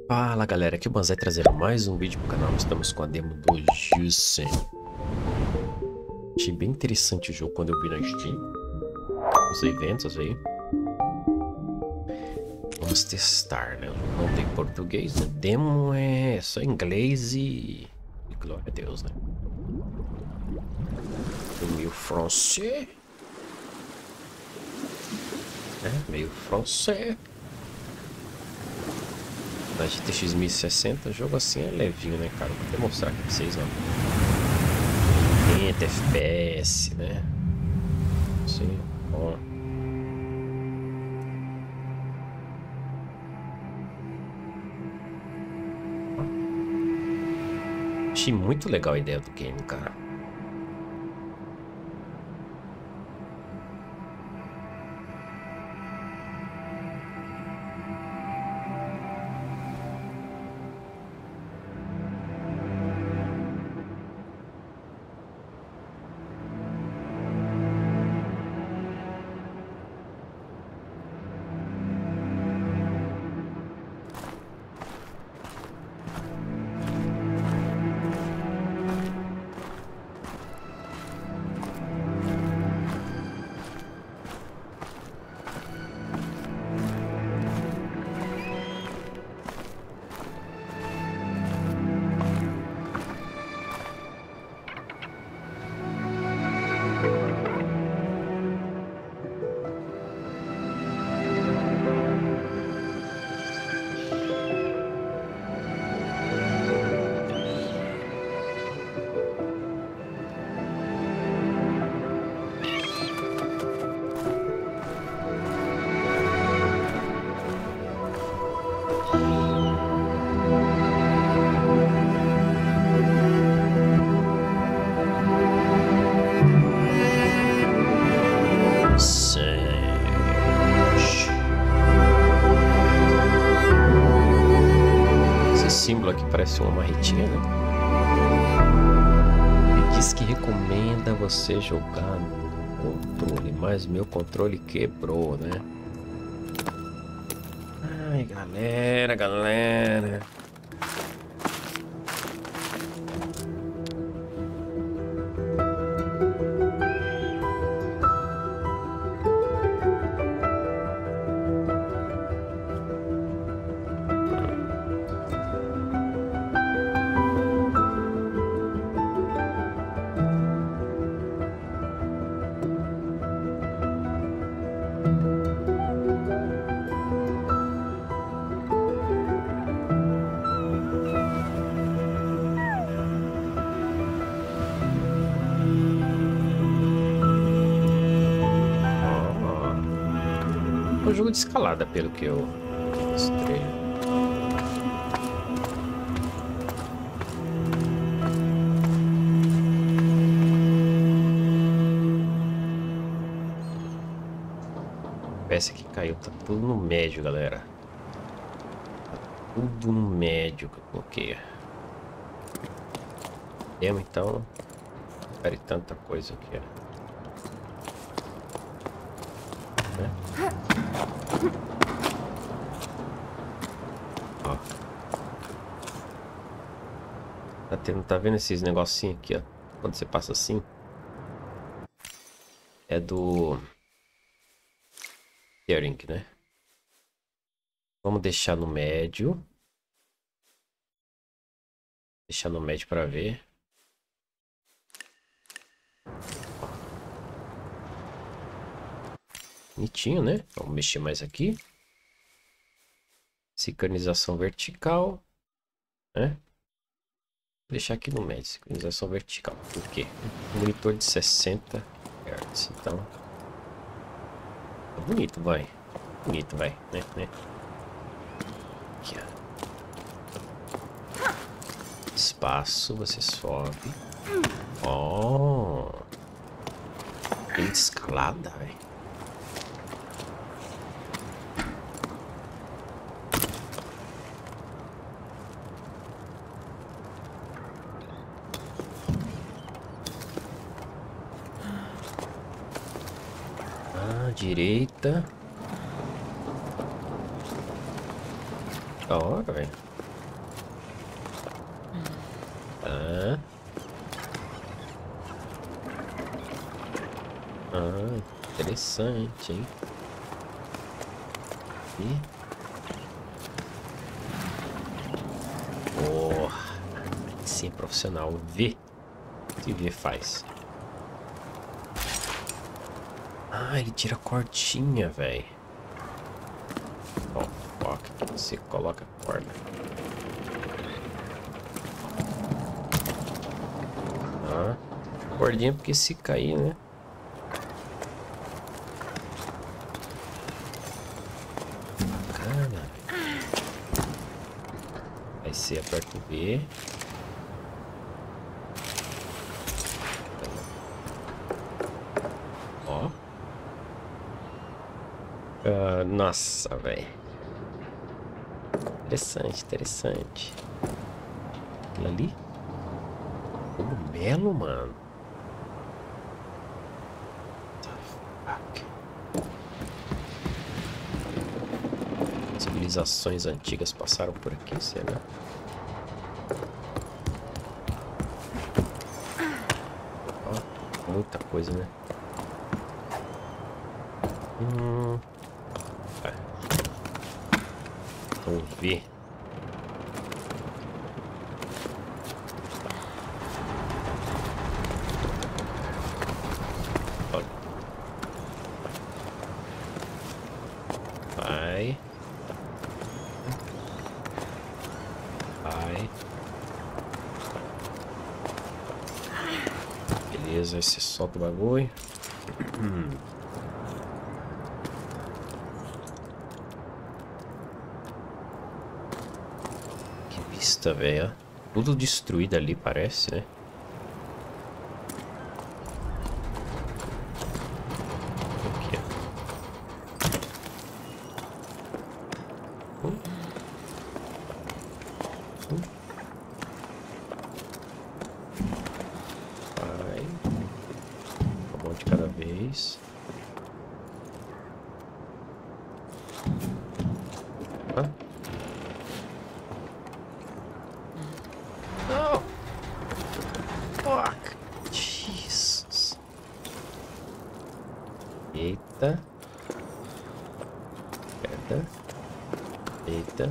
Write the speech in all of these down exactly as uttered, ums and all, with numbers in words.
Fala galera, aqui é o Banzai trazendo mais um vídeo pro canal. Estamos com a demo do Jusen. Achei bem interessante o jogo quando eu vi na Steam, os eventos aí. Vamos testar, né? Não tem português, né? Demo é só inglês e... e glória a Deus, né? Tem meio francês. É, meio francês. Na G T X mil e sessenta, jogo assim é levinho, né, cara? Vou até mostrar aqui pra vocês, ó. oitenta F P S, né? Sim, bom. Achei muito legal a ideia do game, cara. Símbolo aqui parece uma marretinha, né? Ele diz que recomenda você jogar no controle, mas meu controle quebrou, né? Ai, galera, galera. É um jogo de escalada, pelo que eu mostrei. Peça que caiu, tá tudo no médio, galera. Tá tudo no médio que eu coloquei. Demo, então, não espere tanta coisa aqui, ó. Né? Ó. Tá tendo, tá vendo esses negocinhos aqui, ó? Quando você passa assim, é do steering, né? Vamos deixar no médio. Deixar no médio para ver. Bonitinho, né? Vamos mexer mais aqui. Sincronização vertical, né? Vou deixar aqui no médio, sincronização vertical. Por quê? Monitor de sessenta hertz, então tá bonito, vai. Bonito, vai, né? né? Aqui, ó. Espaço, você sobe. Ó, oh, tem escalada, velho. Direita. Da hora, velho. Tá. Ah, interessante, hein? E... Porra. Sim, profissional. V. O que V faz? Ah, ele tira a cordinha, velho. Ó, ó, você coloca a corda. Ah, cordinha porque se cair, né? Bacana. Aí você aperta o B. Ó. Uh, nossa, velho. Interessante, interessante. Aquilo ali? Cogumelo, mano. Civilizações antigas passaram por aqui, será? Ó, muita coisa, né? Hum. É. Vamos ver. Vai. Vai. Beleza, aí você solta o bagulho. Hum. Que vista, velho. Tudo destruído ali, parece, né? Aqui, ó. Hum. Hum. Vai. Um monte de cada vez. Ah. Não! Fuck! Jesus! Eita! Eita! Eita!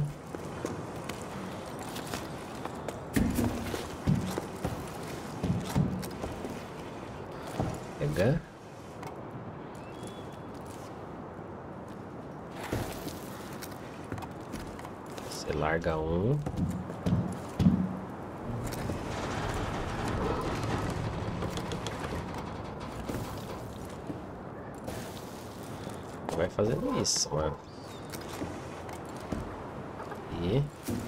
Pega. Você larga um. Vai fazendo isso, mano. E...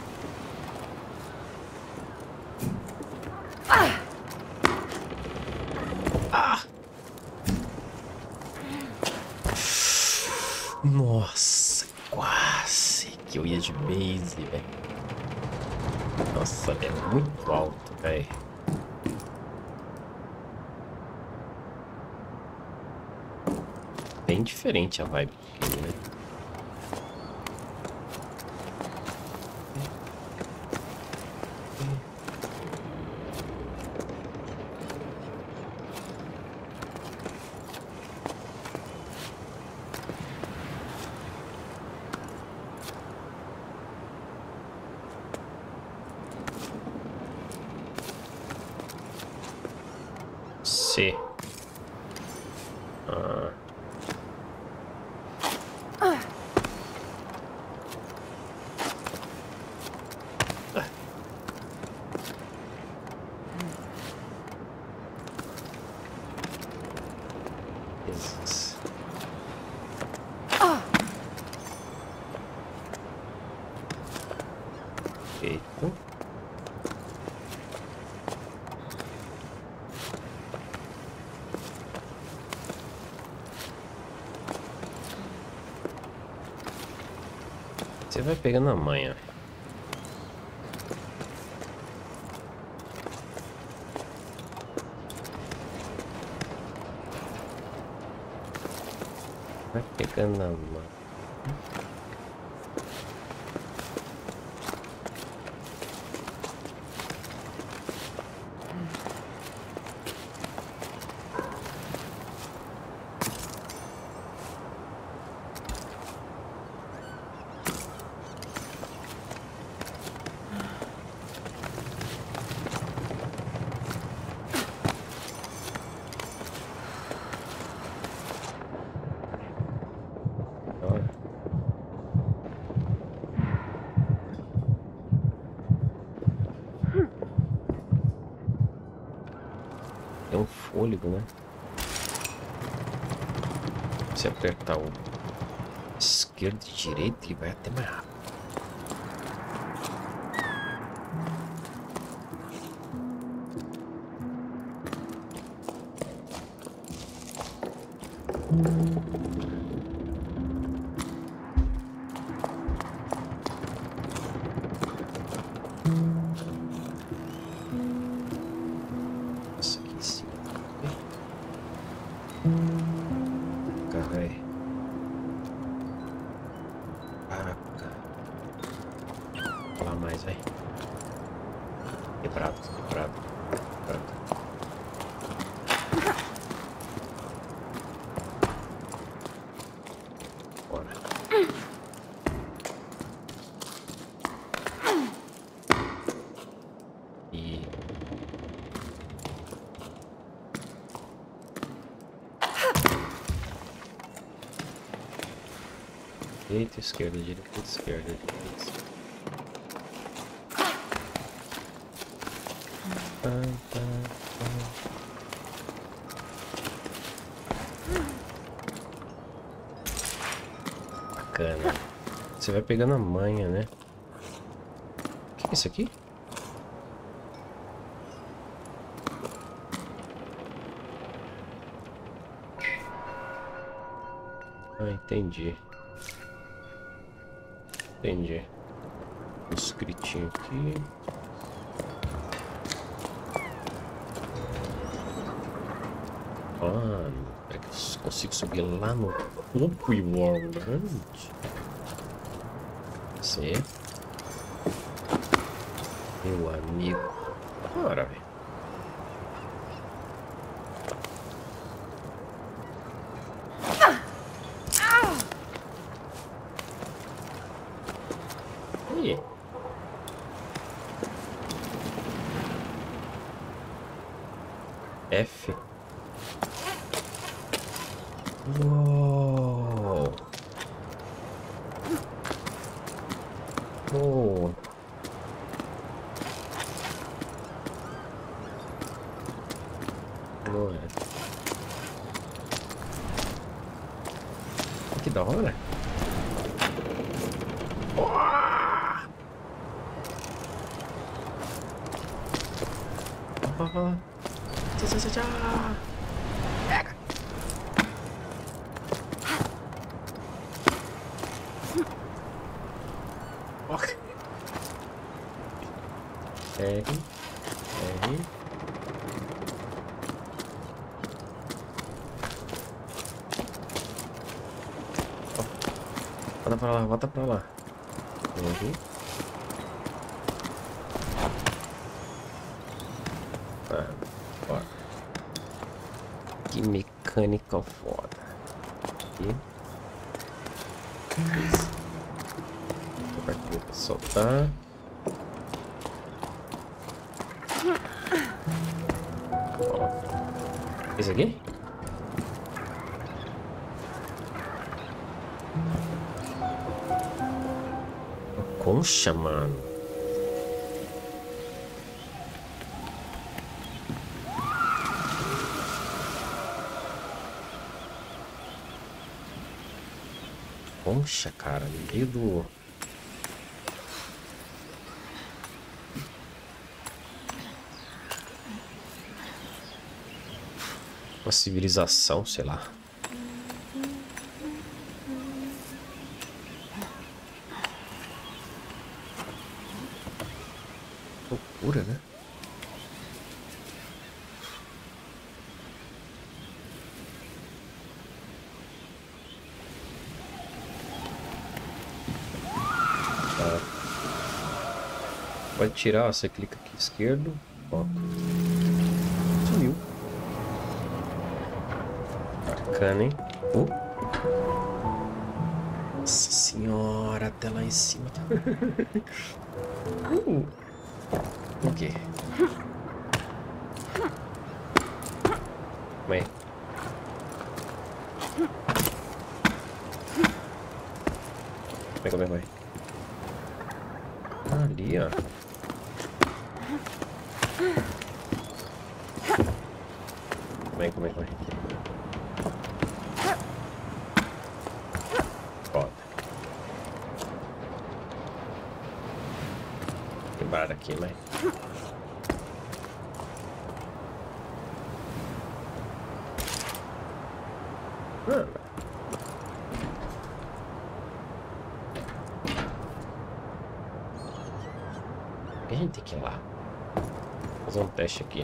Ah! Ah! Nossa, quase que eu ia de base, velho. Nossa, é muito alto, velho. Bem diferente a vibe dele, né? C. Ah. Ah. Jesus. Ah. Feito. Você vai pegando a manha. Vai pegando a manha. ter um fôlego, né? Se apertar o esquerdo e direito, ele vai até mais rápido. Isso aqui em cima. Carrega. Caraca. Lá mais, vai. Quebrado, quebrado, quebrado. Bora. E... direita, esquerda, direita, esquerda, direita. Bacana. Você vai pegando a manha, né? O que é isso aqui? Ah, entendi. Entendi. Um escritinho aqui. Ah, será que eu consigo subir lá no topo e voante? Você, meu amigo. Bora, velho. Aí. F. Uou. Oh. Boa. Que da hora. Ah. Tchá, tchá, tchá, tchá. Pega. Ok. R. R. Oh. Volta pra lá, volta pra lá. R. Ah, bora. Que mecânica foda. Aqui. Isso. Vou aqui pra soltar. Ó. Esse aqui? Uma concha, mano. Concha, cara, no meio do... uma civilização, sei lá. Loucura, né? Pode tirar, ó, você clica aqui esquerdo, ó. Sumiu. Bacana, hein? Oh. Nossa senhora, até lá em cima. uh. O quê? Vem. Vem, como é que vai? Ali, ó. Vem, vem, vem. Foda. Quebrar aqui, mas... Mano. A gente tem que ir lá. Fazer um teste aqui.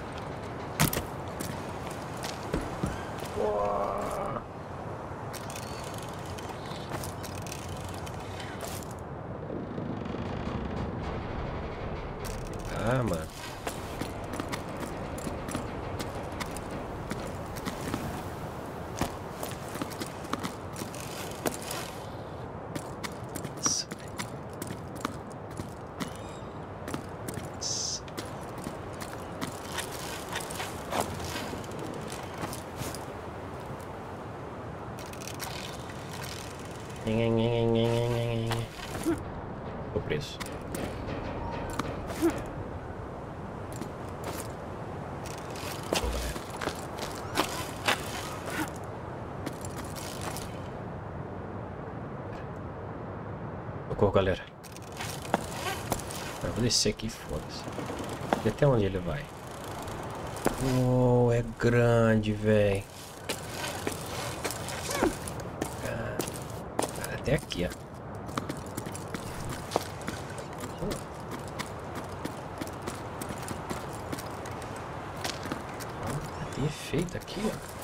Uau. Ah, mano. Nossa, Nossa. O preço. Socorro, galera. Eu vou descer aqui, foda-se. E até onde ele vai? Oh, é grande, velho. Até aqui, ó. Tem efeito aqui, ó.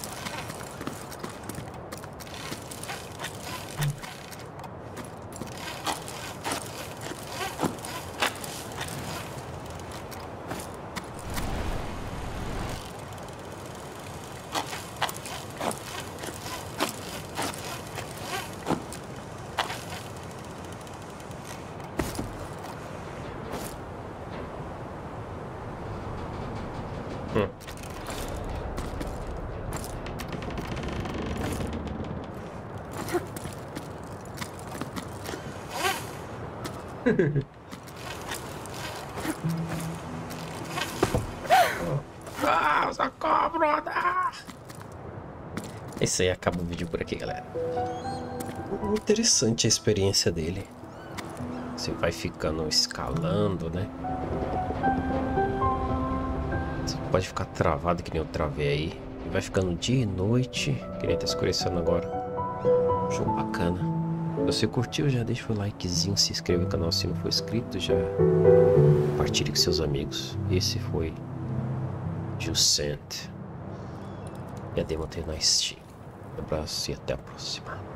Hum. Ah, socorro, brother! Esse aí acaba o vídeo por aqui, galera. Interessante a experiência dele. Você vai ficando escalando, né? Você pode ficar travado que nem eu travei aí. E vai ficando dia e noite. Que nem tá escurecendo agora. Show bacana. Se você curtiu, já deixa o likezinho, se inscreve no canal se não for inscrito, já compartilhe com seus amigos. Esse foi Jusant e a demo tem na Steam. Um abraço e até a próxima.